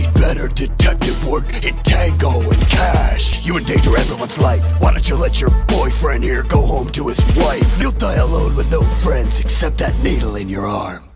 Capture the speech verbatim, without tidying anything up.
need better detective work in Tango and Cash. You endanger everyone's life. Why don't you let your boyfriend here go home to his wife? You'll die alone with no friends except that needle in your arm.